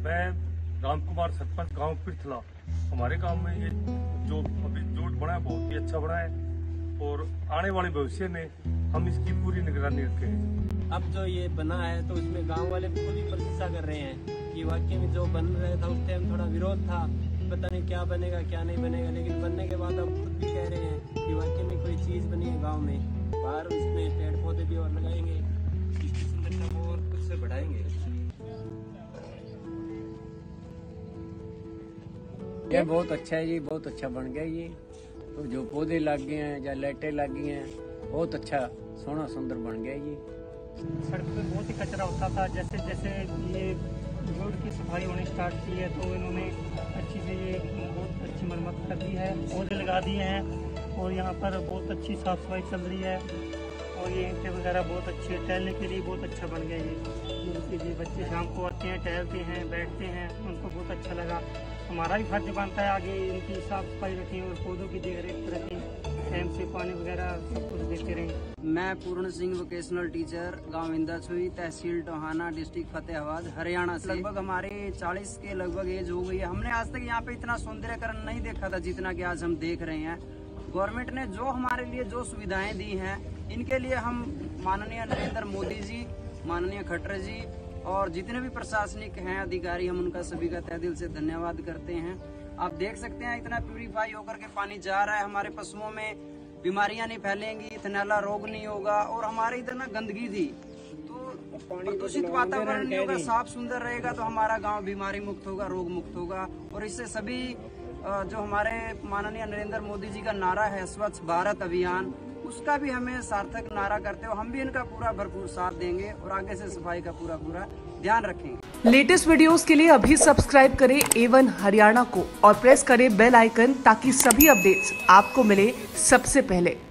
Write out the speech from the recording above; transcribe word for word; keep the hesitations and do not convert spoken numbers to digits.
मैं राम कुमार, सरपंच गांव पिरथला। हमारे गांव में ये जो अभी जोड़ बना है बहुत ही अच्छा बना है और आने वाले भविष्य में हम इसकी पूरी निगरानी रखेंगे। अब जो ये बना है तो इसमें गांव वाले पूरी प्रशंसा कर रहे हैं कि वाकई में जो बन रहा था उस टाइम थोड़ा विरोध था, पता नहीं क्या बनेगा क्या नहीं बनेगा, लेकिन बनने के बाद अब खुद भी कह रहे हैं कि वाकई में कोई चीज बनी है गाँव में। बाहर इसमें पेड़ पौधे भी और लगाएंगे, इसकी सुंदरता को और कुछ से बढ़ाएंगे। ये बहुत अच्छा है जी, बहुत अच्छा बन गया ये। तो जो पौधे लग गए हैं या लाइटें लग गई हैं, बहुत अच्छा सोना सुंदर बन गया ये। सड़क पे बहुत ही कचरा होता था, जैसे जैसे ये रोड की सफाई होनी स्टार्ट की है तो इन्होंने अच्छी से ये बहुत अच्छी मरम्मत कर दी है, पौधे लगा दिए हैं और यहाँ पर बहुत अच्छी साफ सफाई चल रही है और ये ईंटें वगैरह बहुत अच्छी है, टहलने के लिए बहुत अच्छा बन गया ये। ये बच्चे शाम को आते हैं, टहलते हैं, बैठते हैं, उनको बहुत अच्छा लगा। हमारा भी फर्ज बनता है आगे इनकी साफ सफाई रखें और पौधों की देख रेख रखें, टाइम से पानी वगैरह सब कुछ देते रहें। मैं पूर्ण सिंह वोकेशनल टीचर, गांव इंदाछुई, तहसील टोहाना, डिस्ट्रिक्ट फतेहाबाद, हरियाणा से। लगभग हमारे चालीस के लगभग एज हो गई है। हमने आज तक यहाँ पे इतना सौंदर्यकरण नहीं देखा था जितना कि आज हम देख रहे हैं। गवर्नमेंट ने जो हमारे लिए जो सुविधाएं दी हैं, इनके लिए हम माननीय नरेंद्र मोदी जी, माननीय खट्टर जी और जितने भी प्रशासनिक हैं अधिकारी, हम उनका सभी का तहे दिल से धन्यवाद करते हैं। आप देख सकते हैं इतना प्यूरिफाई होकर के पानी जा रहा है, हमारे पशुओं में बीमारियां नहीं फैलेंगी, थनैला रोग नहीं होगा। और हमारे इधर ना गंदगी थी तो प्रदूषित वातावरण नहीं होगा, साफ सुंदर रहेगा तो हमारा गांव बीमारी मुक्त होगा, रोग मुक्त होगा। और इससे सभी जो हमारे माननीय नरेंद्र मोदी जी का नारा है स्वच्छ भारत अभियान, उसका भी हमें सार्थक नारा करते हो हम भी इनका पूरा भरपूर साथ देंगे और आगे से सफाई का पूरा पूरा ध्यान रखेंगे। लेटेस्ट वीडियोस के लिए अभी सब्सक्राइब करें ए वन हरियाणा को और प्रेस करें बेल आइकन ताकि सभी अपडेट्स आपको मिले सबसे पहले।